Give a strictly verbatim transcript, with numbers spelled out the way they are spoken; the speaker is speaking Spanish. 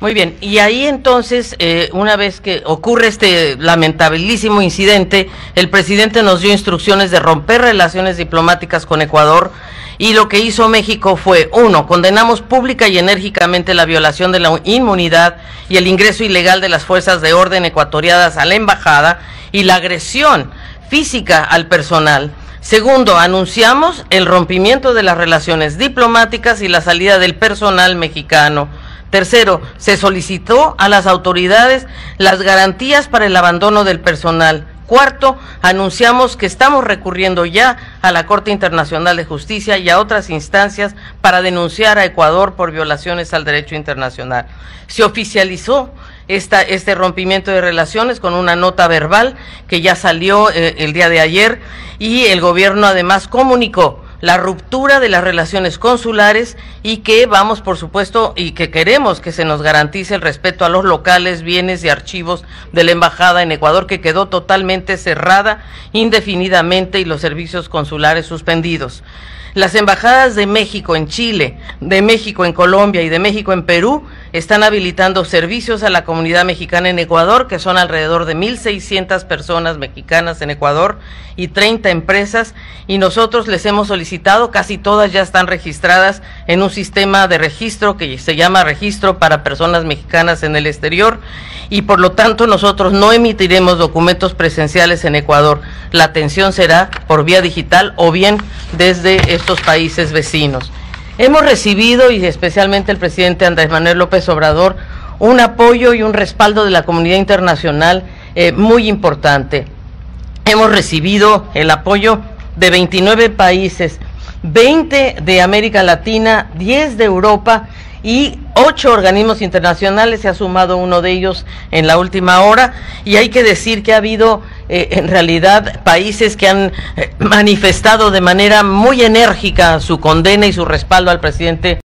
Muy bien, y ahí entonces, eh, una vez que ocurre este lamentabilísimo incidente, el presidente nos dio instrucciones de romper relaciones diplomáticas con Ecuador, y lo que hizo México fue, uno, condenamos pública y enérgicamente la violación de la inmunidad y el ingreso ilegal de las fuerzas de orden ecuatorianas a la embajada y la agresión física al personal. Segundo, anunciamos el rompimiento de las relaciones diplomáticas y la salida del personal mexicano. Tercero, se solicitó a las autoridades las garantías para el abandono del personal. Cuarto, anunciamos que estamos recurriendo ya a la Corte Internacional de Justicia y a otras instancias para denunciar a Ecuador por violaciones al derecho internacional. Se oficializó esta, este rompimiento de relaciones con una nota verbal que ya salió eh, el día de ayer, y el gobierno además comunicó la ruptura de las relaciones consulares y que vamos, por supuesto, y que queremos que se nos garantice el respeto a los locales, bienes y archivos de la embajada en Ecuador, que quedó totalmente cerrada indefinidamente y los servicios consulares suspendidos. Las embajadas de México en Chile, de México en Colombia y de México en Perú están habilitando servicios a la comunidad mexicana en Ecuador, que son alrededor de mil seiscientas personas mexicanas en Ecuador y treinta empresas, y nosotros les hemos solicitado, casi todas ya están registradas en un sistema de registro que se llama Registro para Personas Mexicanas en el Exterior, y por lo tanto nosotros no emitiremos documentos presenciales en Ecuador. La atención será por vía digital o bien desde estos países vecinos. Hemos recibido, y especialmente el presidente Andrés Manuel López Obrador, un apoyo y un respaldo de la comunidad internacional eh, muy importante. Hemos recibido el apoyo de veintinueve países, veinte de América Latina, diez de Europa y ocho organismos internacionales. Se ha sumado uno de ellos en la última hora, y hay que decir que ha habido eh, en realidad países que han eh, manifestado de manera muy enérgica su condena y su respaldo al presidente